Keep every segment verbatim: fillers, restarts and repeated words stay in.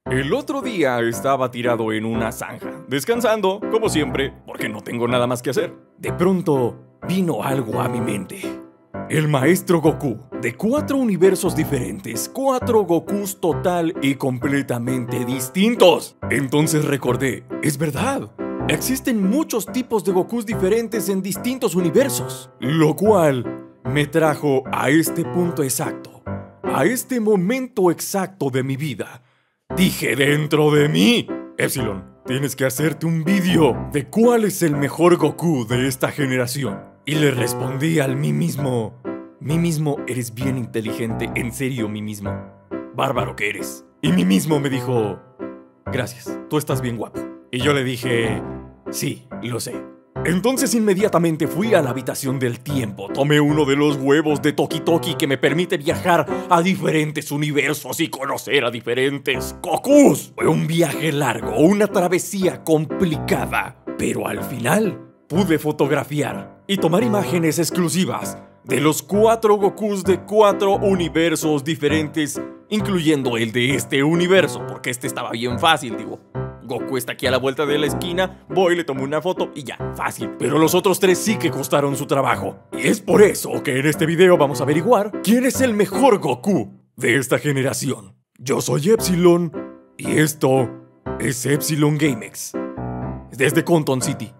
El otro día estaba tirado en una zanja, descansando, como siempre, porque no tengo nada más que hacer. De pronto, vino algo a mi mente. El maestro Goku, de cuatro universos diferentes, cuatro Gokus total y completamente distintos. Entonces recordé, es verdad, existen muchos tipos de Gokus diferentes en distintos universos, lo cual me trajo a este punto exacto, a este momento exacto de mi vida. Dije dentro de mí, Epsilon, tienes que hacerte un vídeo de cuál es el mejor Goku de esta generación. Y le respondí al mí mismo, mí mismo, eres bien inteligente, en serio, mí mismo. Bárbaro que eres. Y mí mismo me dijo, gracias, tú estás bien guapo. Y yo le dije, sí, lo sé. Entonces inmediatamente fui a la habitación del tiempo, tomé uno de los huevos de Toki Toki que me permite viajar a diferentes universos y conocer a diferentes Gokus. Fue un viaje largo, una travesía complicada, pero al final pude fotografiar y tomar imágenes exclusivas de los cuatro Gokus de cuatro universos diferentes, incluyendo el de este universo, porque este estaba bien fácil, digo. Goku está aquí a la vuelta de la esquina, voy, le tomo una foto y ya, fácil. Pero los otros tres sí que costaron su trabajo. Y es por eso que en este video vamos a averiguar quién es el mejor Goku de esta generación. Yo soy Epsilon y esto es Epsilon GameX, desde Compton City.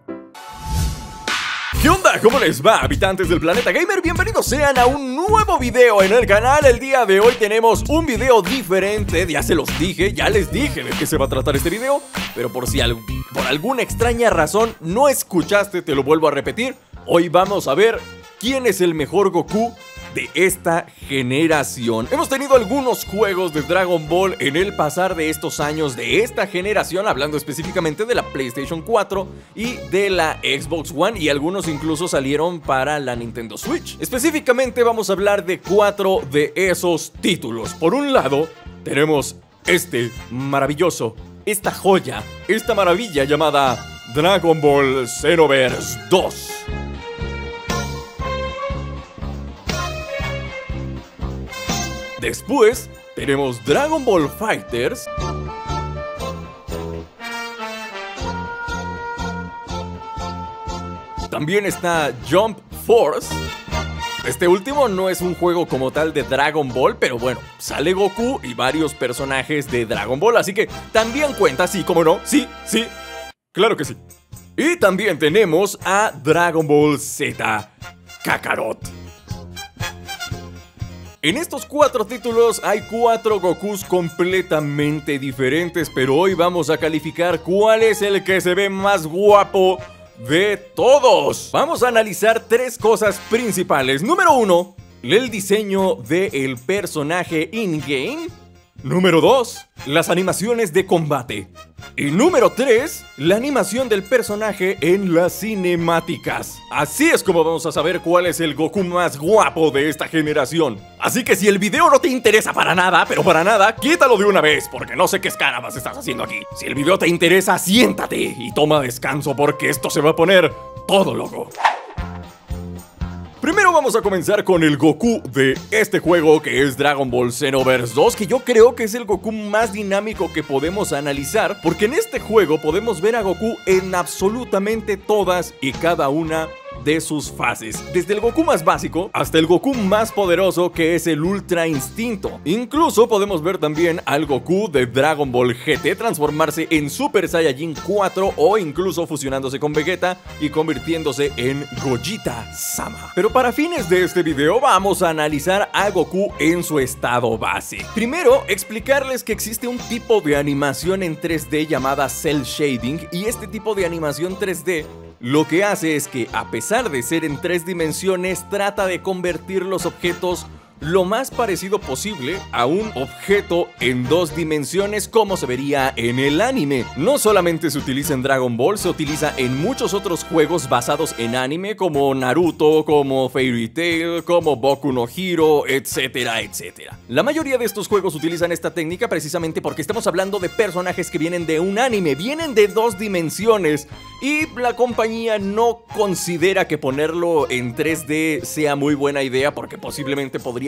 ¿Qué onda? ¿Cómo les va, habitantes del planeta gamer? Bienvenidos sean a un nuevo video en el canal. El día de hoy tenemos un video diferente, ya se los dije, ya les dije de qué se va a tratar este video. Pero por si al, por alguna extraña razón no escuchaste, te lo vuelvo a repetir. Hoy vamos a ver quién es el mejor Goku de esta generación. Hemos tenido algunos juegos de Dragon Ball en el pasar de estos años de esta generación, hablando específicamente de la PlayStation cuatro y de la Xbox One, y algunos incluso salieron para la Nintendo Switch. Específicamente vamos a hablar de cuatro de esos títulos. Por un lado, tenemos este maravilloso, esta joya, esta maravilla llamada Dragon Ball Xenoverse dos. Después tenemos Dragon Ball FighterZ. También está Jump Force. Este último no es un juego como tal de Dragon Ball, pero bueno, sale Goku y varios personajes de Dragon Ball, así que también cuenta, sí, como no, sí, sí, claro que sí. Y también tenemos a Dragon Ball Z Kakarot. En estos cuatro títulos hay cuatro Gokus completamente diferentes, pero hoy vamos a calificar cuál es el que se ve más guapo de todos. Vamos a analizar tres cosas principales. Número uno, el diseño del personaje in-game. Número dos, las animaciones de combate. Y número tres, la animación del personaje en las cinemáticas. Así es como vamos a saber cuál es el Goku más guapo de esta generación. Así que si el video no te interesa para nada, pero para nada, quítalo de una vez, porque no sé qué escarabas estás haciendo aquí. Si el video te interesa, siéntate y toma descanso, porque esto se va a poner todo loco. Primero vamos a comenzar con el Goku de este juego, que es Dragon Ball Xenoverse dos, que yo creo que es el Goku más dinámico que podemos analizar, porque en este juego podemos ver a Goku en absolutamente todas y cada una de sus fases, desde el Goku más básico hasta el Goku más poderoso, que es el Ultra Instinto. Incluso podemos ver también al Goku de Dragon Ball G T transformarse en Super Saiyajin cuatro, o incluso fusionándose con Vegeta y convirtiéndose en Gogeta-sama. Pero para fines de este video vamos a analizar a Goku en su estado base. Primero, explicarles que existe un tipo de animación en tres D llamada Cell Shading, y este tipo de animación tres D lo que hace es que, a pesar de ser en tres dimensiones, trata de convertir los objetos lo más parecido posible a un objeto en dos dimensiones, como se vería en el anime. No solamente se utiliza en Dragon Ball, se utiliza en muchos otros juegos basados en anime, como Naruto, como Fairy Tail, como Boku no Hero, etcétera, etcétera. La mayoría de estos juegos utilizan esta técnica precisamente porque estamos hablando de personajes que vienen de un anime, vienen de dos dimensiones, y la compañía no considera que ponerlo en tres D sea muy buena idea, porque posiblemente podría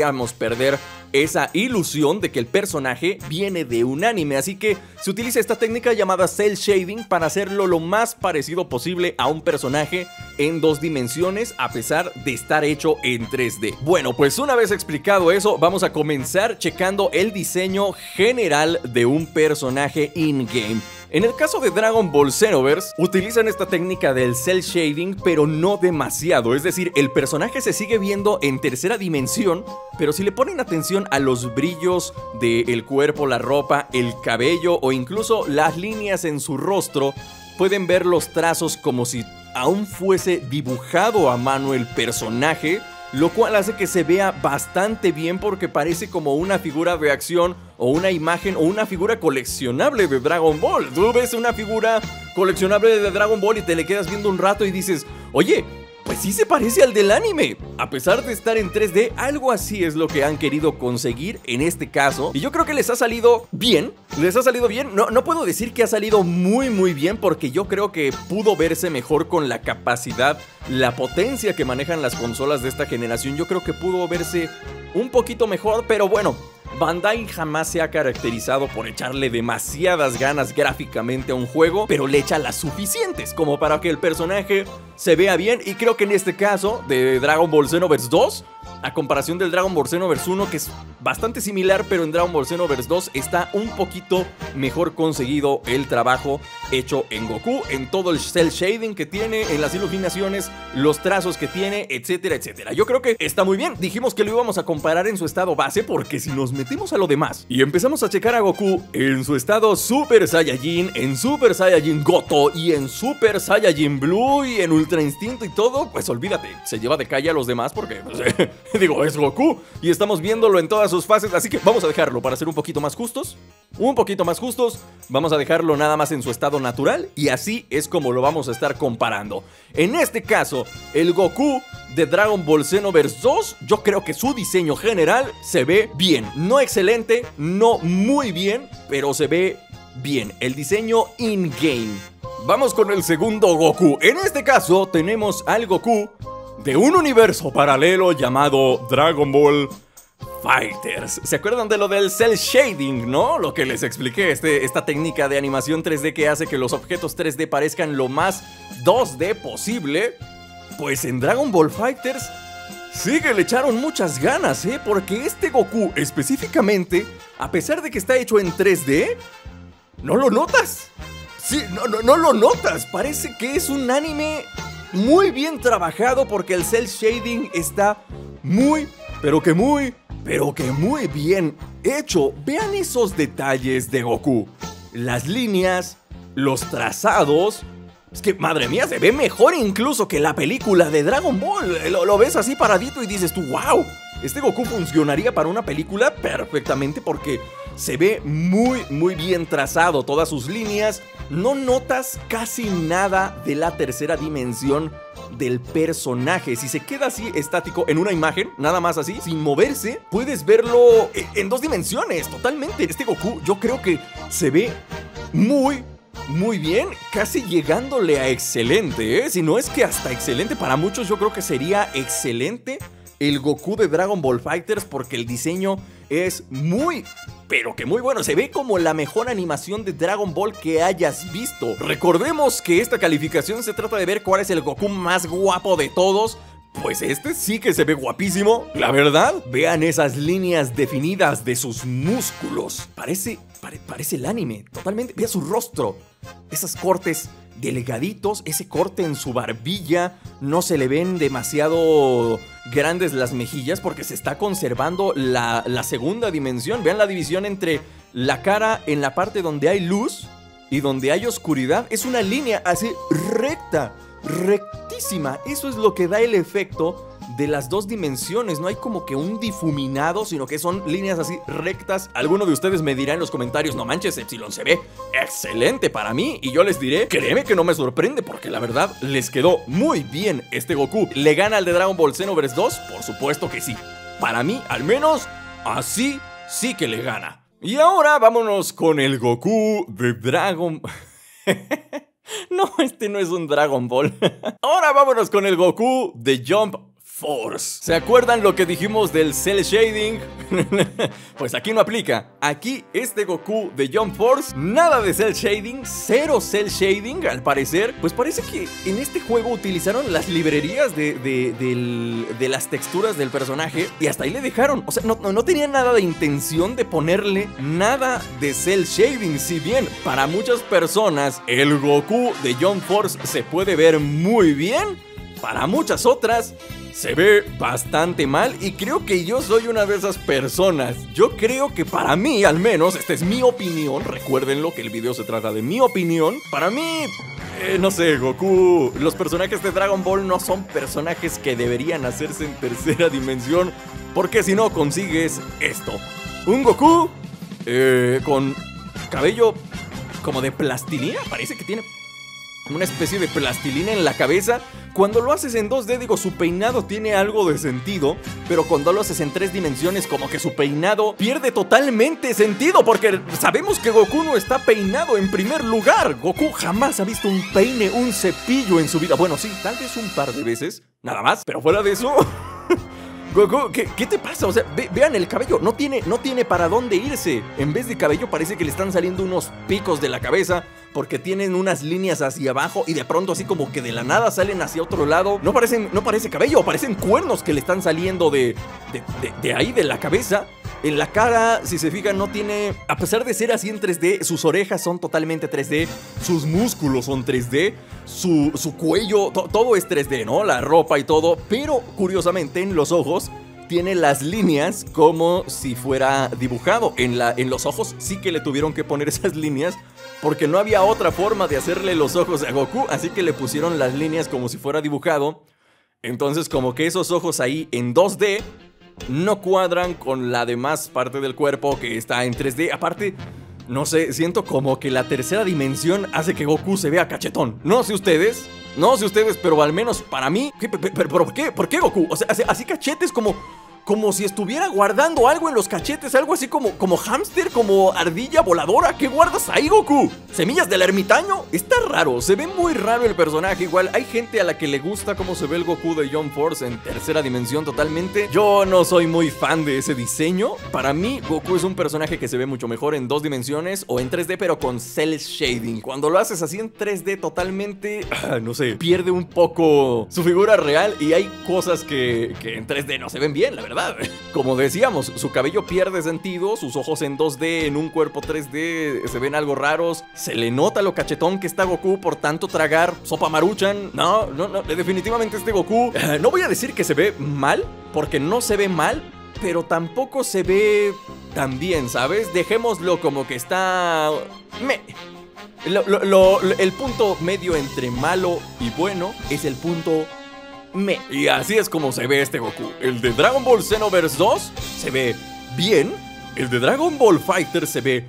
podríamos perder esa ilusión de que el personaje viene de un anime. Así que se utiliza esta técnica llamada cel shading para hacerlo lo más parecido posible a un personaje en dos dimensiones, a pesar de estar hecho en tres D. Bueno, pues una vez explicado eso, vamos a comenzar checando el diseño general de un personaje in-game. En el caso de Dragon Ball Xenoverse, utilizan esta técnica del cel shading, pero no demasiado. Es decir, el personaje se sigue viendo en tercera dimensión, pero si le ponen atención a los brillos del cuerpo, la ropa, el cabello o incluso las líneas en su rostro, pueden ver los trazos como si aún fuese dibujado a mano el personaje, lo cual hace que se vea bastante bien porque parece como una figura de acción o una imagen o una figura coleccionable de Dragon Ball. Tú ves una figura coleccionable de Dragon Ball y te le quedas viendo un rato y dices, oye, pues sí se parece al del anime. A pesar de estar en tres D, algo así es lo que han querido conseguir en este caso. Y yo creo que les ha salido bien. Les ha salido bien. No, no puedo decir que ha salido muy muy bien, porque yo creo que pudo verse mejor con la capacidad, la potencia que manejan las consolas de esta generación. Yo creo que pudo verse un poquito mejor, pero bueno, Bandai jamás se ha caracterizado por echarle demasiadas ganas gráficamente a un juego, pero le echa las suficientes como para que el personaje se vea bien. Y creo que en este caso de Dragon Ball Xenoverse dos, a comparación del Dragon Ball Xenoverse uno, que es bastante similar, pero en Dragon Ball Xenoverse dos está un poquito mejor conseguido el trabajo hecho en Goku, en todo el cel shading que tiene, en las iluminaciones, los trazos que tiene, etcétera, etcétera. Yo creo que está muy bien. Dijimos que lo íbamos a comparar en su estado base, porque si nos metemos a lo demás y empezamos a checar a Goku en su estado Super Saiyajin, en Super Saiyajin Goto y en Super Saiyajin Blue y en Ultra Instinto y todo, pues olvídate, se lleva de calle a los demás porque, pues, eh, digo, es Goku y estamos viéndolo en todas sus fases, así que vamos a dejarlo para ser un poquito más justos. Un poquito más justos, vamos a dejarlo nada más en su estado natural y así es como lo vamos a estar comparando. En este caso, el Goku de Dragon Ball Xenoverse dos, yo creo que su diseño general se ve bien. No excelente, no muy bien, pero se ve bien. El diseño in-game. Vamos con el segundo Goku. En este caso tenemos al Goku de un universo paralelo llamado Dragon Ball Fighters. ¿Se acuerdan de lo del cel shading, no? Lo que les expliqué, este, esta técnica de animación tres D que hace que los objetos tres D parezcan lo más dos D posible. Pues en Dragon Ball Fighters sí que le echaron muchas ganas, ¿eh? Porque este Goku específicamente, a pesar de que está hecho en tres D, no lo notas. Sí, no, no, no lo notas. Parece que es un anime muy bien trabajado porque el cel shading está muy, pero que muy, pero que muy bien hecho. Vean esos detalles de Goku. Las líneas, los trazados. Es que, madre mía, se ve mejor incluso que la película de Dragon Ball. Lo, lo ves así paradito y dices tú, wow, este Goku funcionaría para una película perfectamente porque se ve muy, muy bien trazado. Todas sus líneas. No notas casi nada de la tercera dimensión del personaje. Si se queda así estático en una imagen, nada más así, sin moverse, puedes verlo en dos dimensiones totalmente. Este Goku yo creo que se ve muy, muy bien, casi llegándole a excelente, ¿eh? Si no es que hasta excelente. Para muchos yo creo que sería excelente el Goku de Dragon Ball Fighters, porque el diseño es muy, pero que muy bueno. Se ve como la mejor animación de Dragon Ball que hayas visto. Recordemos que esta calificación se trata de ver cuál es el Goku más guapo de todos. Pues este sí que se ve guapísimo, la verdad. Vean esas líneas definidas de sus músculos. Parece, pare, parece el anime, totalmente. Vea su rostro, esos cortes delgaditos, ese corte en su barbilla. No se le ven demasiado grandes las mejillas porque se está conservando la, la segunda dimensión. Vean la división entre la cara en la parte donde hay luz y donde hay oscuridad. Es una línea así recta, rectísima. Eso es lo que da el efecto de las dos dimensiones. No hay como que un difuminado, sino que son líneas así rectas. Alguno de ustedes me dirá en los comentarios, no manches, Epsilon, se ve excelente para mí. Y yo les diré, créeme que no me sorprende, porque la verdad les quedó muy bien este Goku. ¿Le gana al de Dragon Ball Xenoverse dos? Por supuesto que sí. Para mí, al menos, así sí que le gana. Y ahora vámonos con el Goku de Dragon... No, este no es un Dragon Ball. Ahora vámonos con el Goku de Jump Force. ¿Se acuerdan lo que dijimos del Cell Shading? Pues aquí no aplica. Aquí este Goku de Jump Force, nada de Cell Shading, cero Cell Shading al parecer. Pues parece que en este juego utilizaron las librerías de, de, del, de las texturas del personaje y hasta ahí le dejaron. O sea, no, no, no tenían nada de intención de ponerle nada de Cell Shading. Si bien para muchas personas el Goku de Jump Force se puede ver muy bien, para muchas otras se ve bastante mal y creo que yo soy una de esas personas. Yo creo que para mí, al menos, esta es mi opinión, recuérdenlo que el video se trata de mi opinión. Para mí, eh, no sé, Goku, los personajes de Dragon Ball no son personajes que deberían hacerse en tercera dimensión, porque si no consigues esto. Un Goku eh, con cabello como de plastilina, parece que tiene una especie de plastilina en la cabeza. Cuando lo haces en dos D, digo, su peinado tiene algo de sentido, pero cuando lo haces en tres dimensiones, como que su peinado pierde totalmente sentido, porque sabemos que Goku no está peinado en primer lugar. Goku jamás ha visto un peine, un cepillo en su vida. Bueno, sí, tal vez un par de veces, nada más, pero fuera de eso... Goku, ¿qué, ¿qué te pasa? O sea, ve, vean el cabello, no tiene, no tiene para dónde irse. En vez de cabello parece que le están saliendo unos picos de la cabeza, porque tienen unas líneas hacia abajo y de pronto así como que de la nada salen hacia otro lado. No parecen, no parece cabello, parecen cuernos que le están saliendo de, de, de, de ahí, de la cabeza. En la cara, si se fijan, no tiene... A pesar de ser así en tres D, sus orejas son totalmente tres D, sus músculos son tres D, su, su cuello, to, todo es tres D, ¿no? La ropa y todo, pero curiosamente en los ojos tiene las líneas como si fuera dibujado. En, la, en los ojos sí que le tuvieron que poner esas líneas, porque no había otra forma de hacerle los ojos a Goku, así que le pusieron las líneas como si fuera dibujado. Entonces como que esos ojos ahí en dos D no cuadran con la demás parte del cuerpo que está en tres D. Aparte, no sé, siento como que la tercera dimensión hace que Goku se vea cachetón. No sé ustedes, no sé ustedes, pero al menos para mí... ¿Pero por qué? ¿Por qué Goku? O sea, así cachetes como... Como si estuviera guardando algo en los cachetes, algo así como, como hámster, como ardilla voladora. ¿Qué guardas ahí, Goku? ¿Semillas del ermitaño? Está raro, se ve muy raro el personaje. Igual hay gente a la que le gusta cómo se ve el Goku de Jump Force en tercera dimensión totalmente. Yo no soy muy fan de ese diseño. Para mí, Goku es un personaje que se ve mucho mejor en dos dimensiones o en tres D, pero con cel shading. Cuando lo haces así en tres D totalmente, ah, no sé, pierde un poco su figura real y hay cosas que, que en tres D no se ven bien, la verdad. Como decíamos, su cabello pierde sentido, sus ojos en dos D, en un cuerpo tres D se ven algo raros, se le nota lo cachetón que está Goku por tanto tragar sopa Maruchan. No, no, no, definitivamente este Goku, eh, no voy a decir que se ve mal, porque no se ve mal, pero tampoco se ve tan bien, ¿sabes? Dejémoslo como que está... Me... Lo, lo, lo, el punto medio entre malo y bueno es el punto... Me. Y así es como se ve este Goku. El de Dragon Ball Xenoverse dos se ve bien. El de Dragon Ball Fighter se ve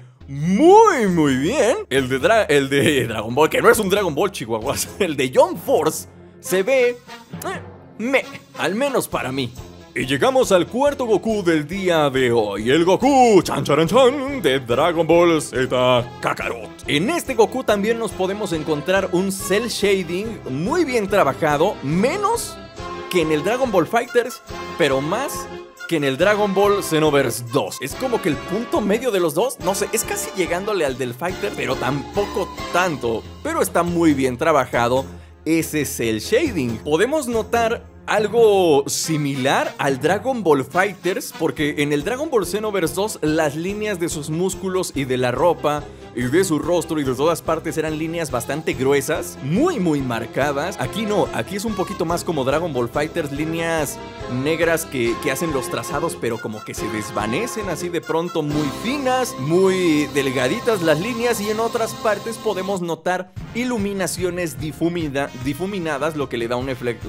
muy muy bien. El de, Dra el de Dragon Ball, que no es un Dragon Ball, chihuahuas. El de Jump Force se ve... Eh, me. Al menos para mí. Y llegamos al cuarto Goku del día de hoy. El Goku chan charan chan de Dragon Ball Z Kakarot. En este Goku también nos podemos encontrar un cel shading muy bien trabajado, menos que en el Dragon Ball Fighters, pero más que en el Dragon Ball Xenoverse dos. Es como que el punto medio de los dos, no sé, es casi llegándole al del Fighter, pero tampoco tanto. Pero está muy bien trabajado ese cel shading. Podemos notar algo similar al Dragon Ball Fighters, porque en el Dragon Ball Xenoverse dos las líneas de sus músculos y de la ropa y de su rostro y de todas partes eran líneas bastante gruesas, muy muy marcadas. Aquí no, aquí es un poquito más como Dragon Ball Fighters, líneas negras que, que hacen los trazados pero como que se desvanecen así de pronto, muy finas, muy delgaditas las líneas, y en otras partes podemos notar iluminaciones difumida, difuminadas, lo que le da un efecto...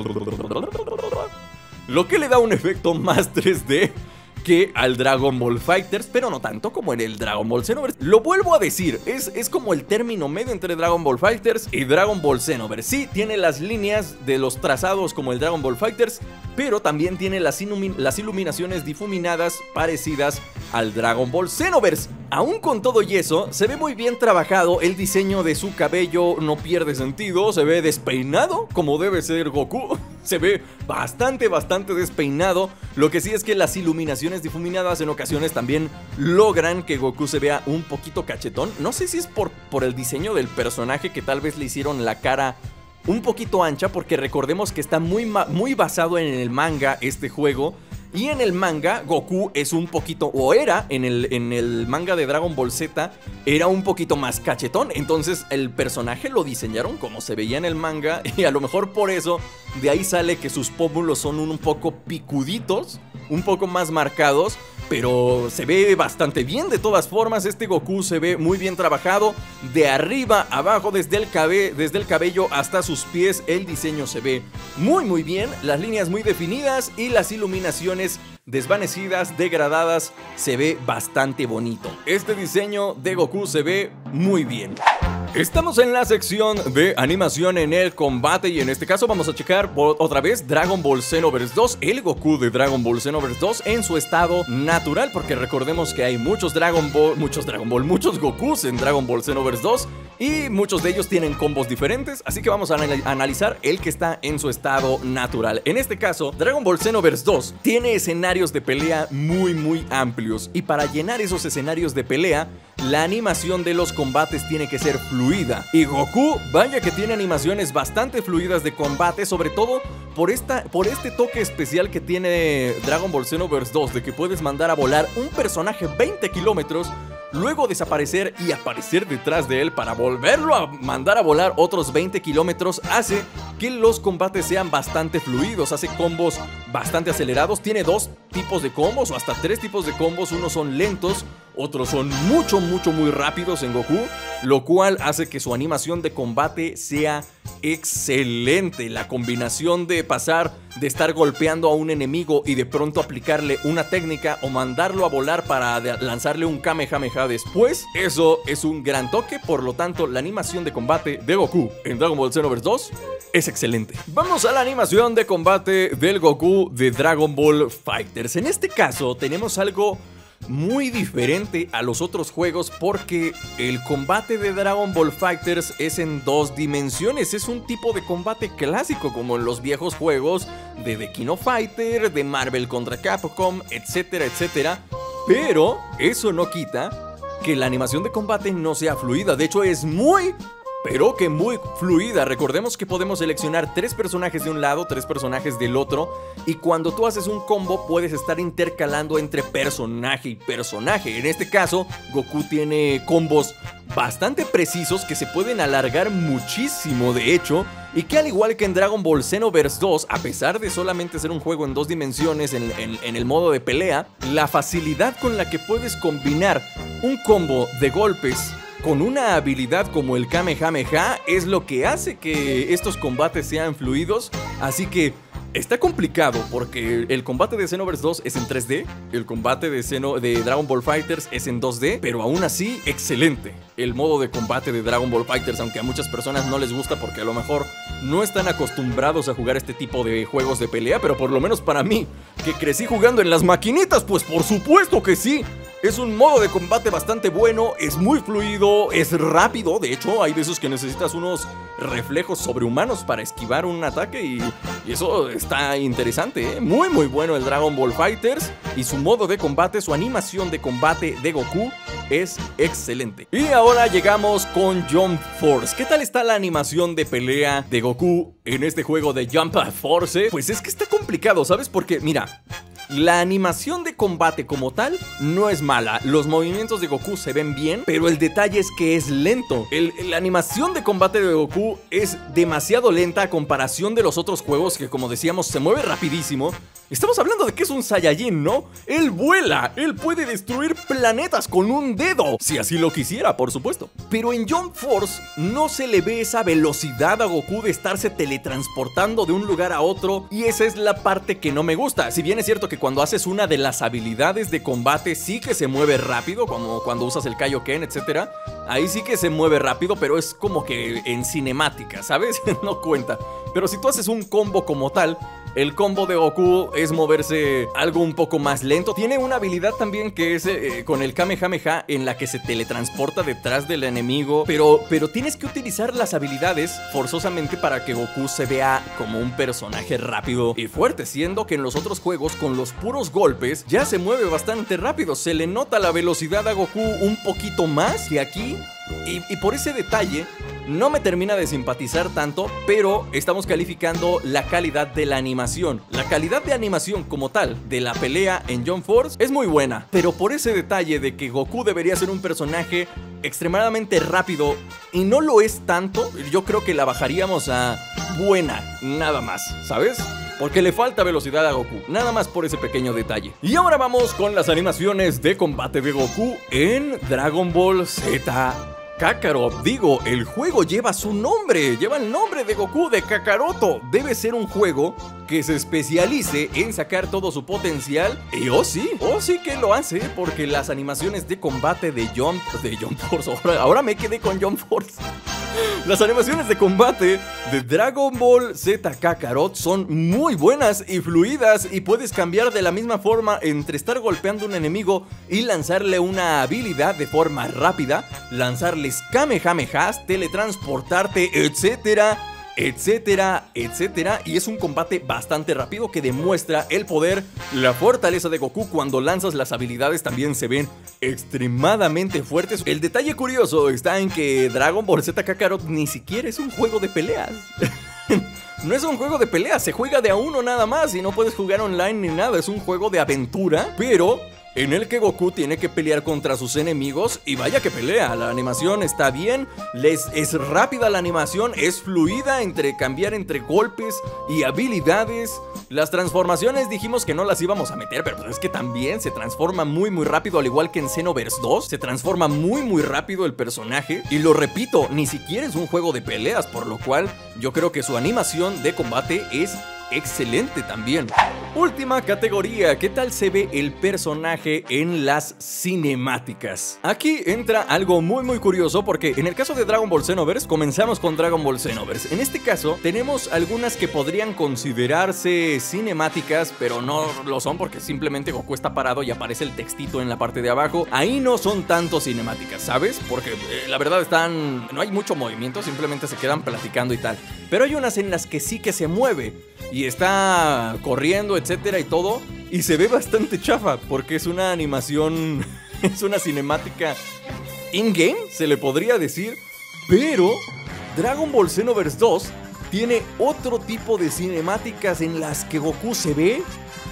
Lo que le da un efecto más tres D que al Dragon Ball Fighters, pero no tanto como en el Dragon Ball Xenoverse. Lo vuelvo a decir, es, es como el término medio entre Dragon Ball Fighters y Dragon Ball Xenoverse. Sí, tiene las líneas de los trazados como el Dragon Ball Fighters, pero también tiene las, ilumi las iluminaciones difuminadas parecidas al Dragon Ball Xenoverse. Aún con todo y eso, se ve muy bien trabajado. El diseño de su cabello no pierde sentido, se ve despeinado como debe ser Goku. se ve bastante, bastante despeinado. Lo que sí es que las iluminaciones difuminadas en ocasiones también logran que Goku se vea un poquito cachetón. No sé si es por, por el diseño del personaje, que tal vez le hicieron la cara un poquito ancha, porque recordemos que está muy, muy basado en el manga este juego. Y en el manga, Goku es un poquito, o era, en el, en el manga de Dragon Ball Z, era un poquito más cachetón. Entonces el personaje lo diseñaron como se veía en el manga, y a lo mejor por eso de ahí sale que sus pómulos son un poco picuditos, un poco más marcados. Pero se ve bastante bien de todas formas. Este Goku se ve muy bien trabajado. De arriba a abajo, desde el, cabe desde el cabello hasta sus pies, el diseño se ve muy muy bien. Las líneas muy definidas y las iluminaciones desvanecidas, degradadas. Se ve bastante bonito. Este diseño de Goku se ve muy bien. Estamos en la sección de animación en el combate, y en este caso vamos a checar otra vez Dragon Ball Xenoverse dos, el Goku de Dragon Ball Xenoverse dos en su estado natural, porque recordemos que hay muchos Dragon Ball, muchos Dragon Ball, muchos Gokus en Dragon Ball Xenoverse dos, y muchos de ellos tienen combos diferentes, así que vamos a analizar el que está en su estado natural. En este caso, Dragon Ball Xenoverse dos tiene escenarios de pelea muy muy amplios, y para llenar esos escenarios de pelea, la animación de los combates tiene que ser fluida. Y Goku, vaya que tiene animaciones bastante fluidas de combate, sobre todo por, esta, por este toque especial que tiene Dragon Ball Xenoverse dos, de que puedes mandar a volar un personaje veinte kilómetros, luego desaparecer y aparecer detrás de él para volverlo a mandar a volar otros veinte kilómetros. Hace que los combates sean bastante fluidos, hace combos bastante acelerados. Tiene dos tipos de combos o hasta tres tipos de combos. Unos son lentos, otros son mucho, mucho, muy rápidos en Goku, lo cual hace que su animación de combate sea excelente. La combinación de pasar de estar golpeando a un enemigo y de pronto aplicarle una técnica o mandarlo a volar para lanzarle un Kamehameha después, eso es un gran toque. Por lo tanto, la animación de combate de Goku en Dragon Ball Xenoverse dos es excelente. Vamos a la animación de combate del Goku de Dragon Ball FighterZ. En este caso tenemos algo muy diferente a los otros juegos, porque el combate de Dragon Ball FighterZ es en dos dimensiones. Es un tipo de combate clásico como en los viejos juegos de The King of Fighters, de Marvel contra Capcom, etcétera, etcétera. Pero eso no quita que la animación de combate no sea fluida. De hecho, es muy... pero que muy fluida. Recordemos que podemos seleccionar tres personajes de un lado, tres personajes del otro, y cuando tú haces un combo puedes estar intercalando entre personaje y personaje. En este caso, Goku tiene combos bastante precisos que se pueden alargar muchísimo, de hecho, y que al igual que en Dragon Ball Xenoverse dos, a pesar de solamente ser un juego en dos dimensiones en, en, en el modo de pelea, la facilidad con la que puedes combinar un combo de golpes con una habilidad como el Kamehameha es lo que hace que estos combates sean fluidos. Así que está complicado, porque el combate de Xenoverse dos es en tres D, el combate de, Xeno, de Dragon Ball FighterZ es en dos D, pero aún así, excelente el modo de combate de Dragon Ball FighterZ, aunque a muchas personas no les gusta porque a lo mejor no están acostumbrados a jugar este tipo de juegos de pelea, pero por lo menos para mí, que crecí jugando en las maquinitas, pues por supuesto que sí. Es un modo de combate bastante bueno, es muy fluido, es rápido. De hecho, hay veces que necesitas unos reflejos sobrehumanos para esquivar un ataque, y, y eso está interesante, ¿eh? Muy muy bueno el Dragon Ball FighterZ, y su modo de combate, su animación de combate de Goku es excelente. Y ahora llegamos con Jump Force. ¿Qué tal está la animación de pelea de Goku en este juego de Jump Force? Pues es que está complicado, ¿sabes? Porque mira, la animación de combate como tal no es mala. Los movimientos de Goku se ven bien, pero el detalle es que es lento. El, la animación de combate de Goku es demasiado lenta a comparación de los otros juegos, que como decíamos se mueve rapidísimo. Estamos hablando de que es un Saiyajin, ¿no? Él vuela, él puede destruir planetas con un dedo, si así lo quisiera, por supuesto. Pero en Jump Force no se le ve esa velocidad a Goku de estarse teletransportando de un lugar a otro, y esa es la parte que no me gusta. Si bien es cierto que cuando haces una de las habilidades de combate sí que se mueve rápido, como cuando usas el Kaioken, etcétera, ahí sí que se mueve rápido, pero es como que en cinemática, ¿sabes? No cuenta. Pero si tú haces un combo como tal, El combo de Goku es moverse algo un poco más lento. Tiene una habilidad también que es eh, con el Kamehameha, en la que se teletransporta detrás del enemigo. Pero, pero tienes que utilizar las habilidades forzosamente para que Goku se vea como un personaje rápido y fuerte, siendo que en los otros juegos con los puros golpes ya se mueve bastante rápido. Se le nota la velocidad a Goku un poquito más que aquí. Y, y por ese detalle no me termina de simpatizar tanto, pero estamos calificando la calidad de la animación. La calidad de animación como tal de la pelea en Jump Force es muy buena, pero por ese detalle de que Goku debería ser un personaje extremadamente rápido y no lo es tanto, yo creo que la bajaríamos a buena, nada más, ¿sabes? Porque le falta velocidad a Goku, nada más por ese pequeño detalle. Y ahora vamos con las animaciones de combate de Goku en Dragon Ball Z Kakarot. Digo, el juego lleva su nombre, lleva el nombre de Goku, de Kakaroto. Debe ser un juego que se especialice en sacar todo su potencial. Y oh sí, oh sí que lo hace, porque las animaciones de combate de Jump, de Jump Force, ahora, ahora me quedé con Jump Force. Las animaciones de combate de Dragon Ball Z Kakarot son muy buenas y fluidas, y puedes cambiar de la misma forma entre estar golpeando a un enemigo y lanzarle una habilidad de forma rápida, lanzarles Kamehamehas, teletransportarte, etcétera, etcétera, etcétera. Y es un combate bastante rápido que demuestra el poder, la fortaleza de Goku. Cuando lanzas las habilidades también se ven extremadamente fuertes. El detalle curioso está en que Dragon Ball Z Kakarot ni siquiera es un juego de peleas. No es un juego de peleas, se juega de a uno nada más y no puedes jugar online ni nada. Es un juego de aventura, pero en el que Goku tiene que pelear contra sus enemigos. Y vaya que pelea, la animación está bien, les, es rápida la animación, es fluida entre cambiar entre golpes y habilidades. Las transformaciones dijimos que no las íbamos a meter, pero pues es que también se transforma muy muy rápido, al igual que en Xenoverse dos. Se transforma muy muy rápido el personaje. Y lo repito, ni siquiera es un juego de peleas, por lo cual yo creo que su animación de combate es excelente también. Última categoría, ¿qué tal se ve el personaje en las cinemáticas? Aquí entra algo muy muy curioso, porque en el caso de Dragon Ball Xenoverse comenzamos con Dragon Ball Xenoverse. En este caso tenemos algunas que podrían considerarse cinemáticas, pero no lo son, porque simplemente Goku está parado y aparece el textito en la parte de abajo. Ahí no son tanto cinemáticas, ¿sabes? Porque eh, la verdad están... no hay mucho movimiento, simplemente se quedan platicando y tal. Pero hay unas en las que sí que se mueve y está corriendo, etcétera y todo, y se ve bastante chafa, porque es una animación, es una cinemática in-game, se le podría decir. Pero Dragon Ball Xenoverse dos tiene otro tipo de cinemáticas en las que Goku se ve,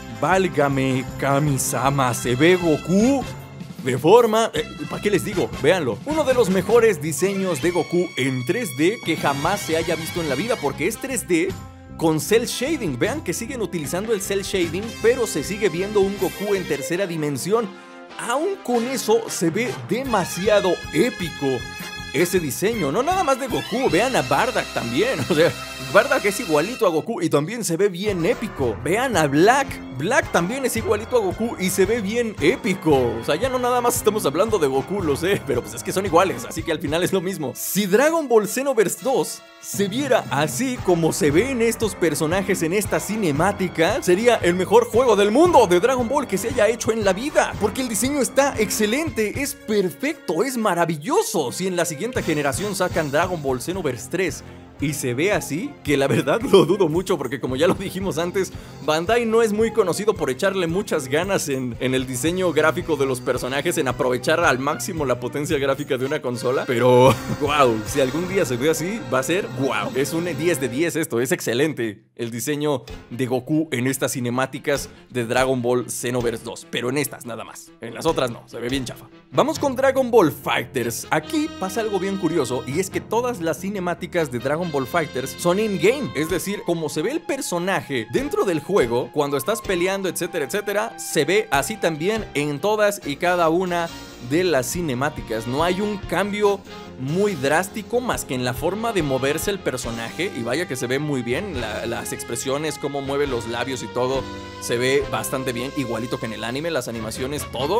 válgame Kami-sama, se ve Goku de forma... Eh, ¿para qué les digo? Véanlo. Uno de los mejores diseños de Goku en tres D que jamás se haya visto en la vida, porque es tres D con cel shading. Vean que siguen utilizando el cel shading, pero se sigue viendo un Goku en tercera dimensión. Aún con eso se ve demasiado épico ese diseño. No nada más de Goku, vean a Bardock también. O sea, Bardock es igualito a Goku y también se ve bien épico. Vean a Black, Black también es igualito a Goku y se ve bien épico. O sea, ya no nada más estamos hablando de Goku, lo sé, pero pues es que son iguales, así que al final es lo mismo. Si Dragon Ball Xenoverse dos se viera así como se ven estos personajes en esta cinemática, sería el mejor juego del mundo de Dragon Ball que se haya hecho en la vida, porque el diseño está excelente, es perfecto, es maravilloso. Si en la siguiente generación sacan Dragon Ball Xenoverse tres y se ve así, que la verdad lo dudo mucho, porque como ya lo dijimos antes, Bandai no es muy conocido por echarle muchas ganas en, en el diseño gráfico de los personajes, en aprovechar al máximo la potencia gráfica de una consola. Pero, wow, si algún día se ve así, va a ser wow. Es un diez de diez esto, es excelente el diseño de Goku en estas cinemáticas de Dragon Ball Xenoverse dos, pero en estas nada más, en las otras no, se ve bien chafa. Vamos con Dragon Ball Fighters. Aquí pasa algo bien curioso, y es que todas las cinemáticas de Dragon Ball Fighters son in-game, es decir, como se ve el personaje dentro del juego, cuando estás peleando, etcétera, etcétera, se ve así también en todas y cada una de las cinemáticas. No hay un cambio muy drástico más que en la forma de moverse el personaje, y vaya que se ve muy bien. La, las expresiones, cómo mueve los labios y todo, se ve bastante bien, igualito que en el anime, las animaciones, todo.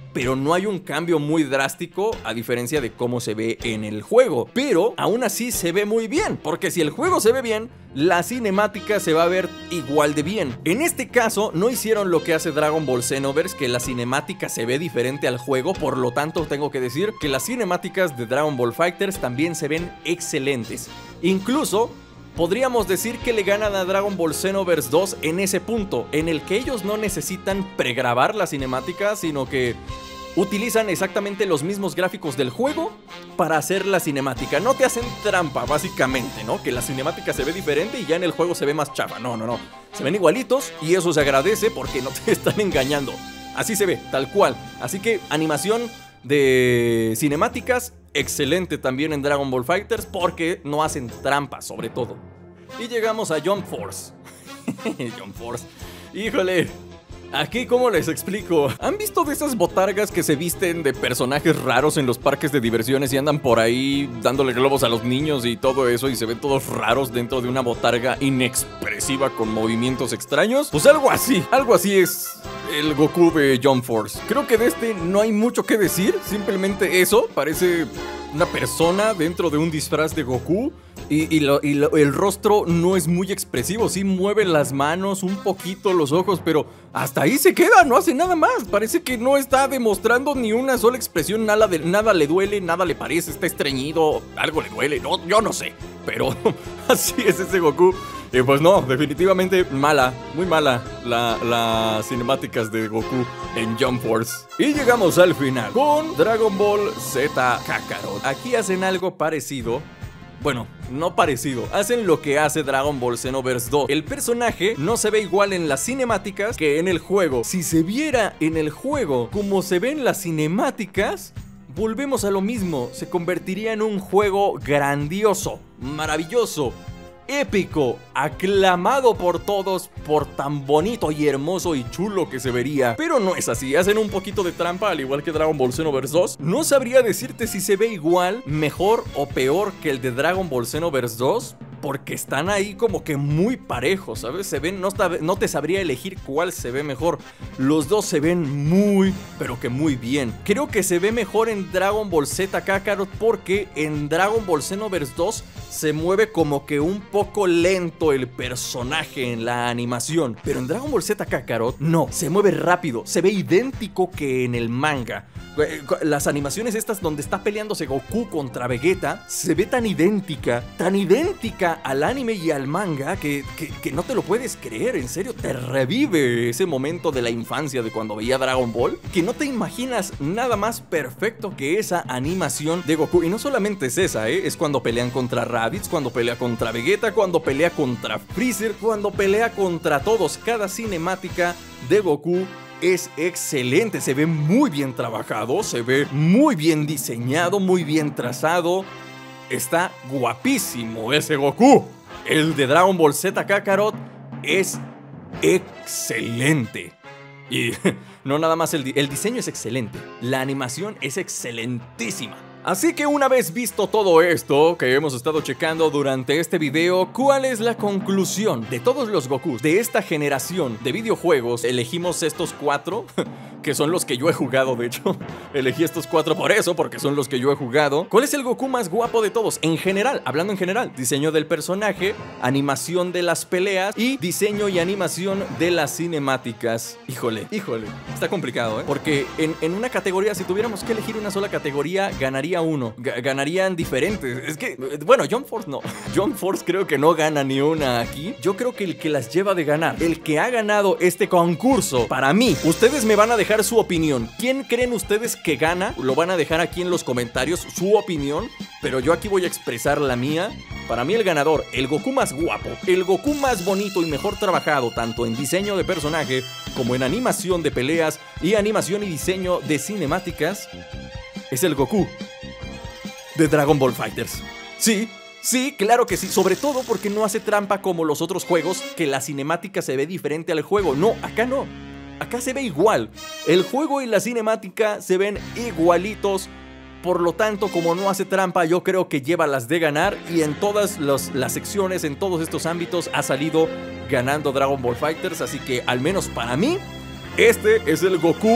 pero no hay un cambio muy drástico a diferencia de cómo se ve en el juego. Pero aún así se ve muy bien, porque si el juego se ve bien, la cinemática se va a ver igual de bien. En este caso no hicieron lo que hace Dragon Ball Xenoverse, que la cinemática se ve diferente al juego. Por lo tanto tengo que decir que las cinemáticas de Dragon Ball FighterZ también se ven excelentes. Incluso podríamos decir que le ganan a Dragon Ball Xenoverse dos en ese punto, en el que ellos no necesitan pregrabar la cinemática, sino que utilizan exactamente los mismos gráficos del juego para hacer la cinemática. No te hacen trampa, básicamente, ¿no? Que la cinemática se ve diferente y ya en el juego se ve más chafa. No, no, no. Se ven igualitos y eso se agradece porque no te están engañando. Así se ve, tal cual. Así que animación de cinemáticas excelente también en Dragon Ball FighterZ, porque no hacen trampa, sobre todo. Y llegamos a Jump Force. Jump Force. Híjole, aquí, ¿cómo les explico? ¿Han visto de esas botargas que se visten de personajes raros en los parques de diversiones y andan por ahí dándole globos a los niños y todo eso, y se ven todos raros dentro de una botarga inexpresiva con movimientos extraños? Pues algo así, algo así es el Goku de Jump Force. Creo que de este no hay mucho que decir, simplemente eso, parece una persona dentro de un disfraz de Goku. Y, y, lo, y lo, el rostro no es muy expresivo, sí mueve las manos, un poquito los ojos, pero hasta ahí se queda, no hace nada más. Parece que no está demostrando ni una sola expresión, nada, de, nada le duele, nada le parece, está estreñido, algo le duele, no, yo no sé. Pero así es ese Goku. Y pues no, definitivamente mala, muy mala la, las cinemáticas de Goku en Jump Force. Y llegamos al final con Dragon Ball Z Kakarot. Aquí hacen algo parecido. Bueno, no parecido, hacen lo que hace Dragon Ball Xenoverse dos. El personaje no se ve igual en las cinemáticas que en el juego. Si se viera en el juego como se ven las cinemáticas, volvemos a lo mismo. Se convertiría en un juego grandioso, maravilloso, épico, aclamado por todos por tan bonito y hermoso y chulo que se vería. Pero no es así, hacen un poquito de trampa, al igual que Dragon Ball Xenoverse dos. No sabría decirte si se ve igual, mejor o peor que el de Dragon Ball Xenoverse dos, porque están ahí como que muy parejos, ¿sabes? Se ven, no, no te sabría elegir cuál se ve mejor. Los dos se ven muy, pero que muy bien. Creo que se ve mejor en Dragon Ball Z Kakarot, porque en Dragon Ball Xenoverse dos se mueve como que un poco lento el personaje en la animación. Pero en Dragon Ball Z Kakarot, no, se mueve rápido, se ve idéntico que en el manga. Las animaciones estas donde está peleándose Goku contra Vegeta, se ve tan idéntica, tan idéntica al anime y al manga que, que, que no te lo puedes creer. En serio, te revive ese momento de la infancia de cuando veía Dragon Ball, que no te imaginas nada más perfecto que esa animación de Goku. Y no solamente es esa, ¿eh? Es cuando pelean contra Raditz, cuando pelea contra Vegeta, cuando pelea contra Freezer, cuando pelea contra todos. Cada cinemática de Goku es excelente, se ve muy bien trabajado, se ve muy bien diseñado, muy bien trazado. Está guapísimo ese Goku. El de Dragon Ball Z Kakarot es excelente. Y no nada más, el, el diseño es excelente, la animación es excelentísima. Así que una vez visto todo esto que hemos estado checando durante este video, ¿cuál es la conclusión? De todos los Gokus de esta generación de videojuegos, elegimos estos cuatro, que son los que yo he jugado, de hecho. Elegí estos cuatro por eso, porque son los que yo he jugado. ¿Cuál es el Goku más guapo de todos? En general, hablando en general, diseño del personaje, animación de las peleas y diseño y animación de las cinemáticas. Híjole, híjole, está complicado, ¿eh? Porque en, en una categoría, si tuviéramos que elegir una sola categoría, ganaría uno, G ganarían diferentes. Es que, bueno, Jump Force no. Jump Force creo que no gana ni una aquí. Yo creo que el que las lleva de ganar, el que ha ganado este concurso, para mí, ustedes me van a dejar su opinión. ¿Quién creen ustedes que gana? Lo van a dejar aquí en los comentarios, su opinión, pero yo aquí voy a expresar la mía. Para mí el ganador, el Goku más guapo, el Goku más bonito y mejor trabajado, tanto en diseño de personaje como en animación de peleas y animación y diseño de cinemáticas, es el Goku de Dragon Ball FighterZ. Sí, sí, claro que sí. Sobre todo porque no hace trampa como los otros juegos, que la cinemática se ve diferente al juego. No, acá no. Acá se ve igual. El juego y la cinemática se ven igualitos. Por lo tanto, como no hace trampa, yo creo que lleva las de ganar. Y en todas los, las secciones, en todos estos ámbitos, ha salido ganando Dragon Ball FighterZ. Así que, al menos para mí, este es el Goku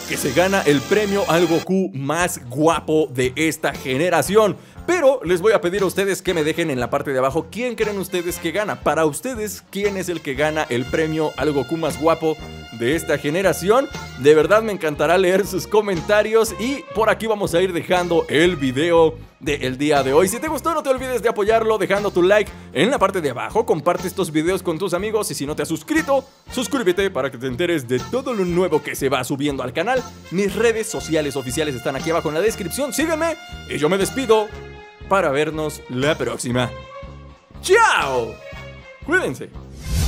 que se gana el premio al Goku más guapo de esta generación. Pero les voy a pedir a ustedes que me dejen en la parte de abajo quién creen ustedes que gana. Para ustedes, ¿quién es el que gana el premio al Goku más guapo de esta generación? De verdad me encantará leer sus comentarios y por aquí vamos a ir dejando el video del día de hoy. Si te gustó, no te olvides de apoyarlo dejando tu like en la parte de abajo. Comparte estos videos con tus amigos y si no te has suscrito, suscríbete para que te enteres de todo lo nuevo que se va subiendo al canal. Mis redes sociales oficiales están aquí abajo en la descripción. Sígueme y yo me despido para vernos la próxima. ¡Chao! Cuídense.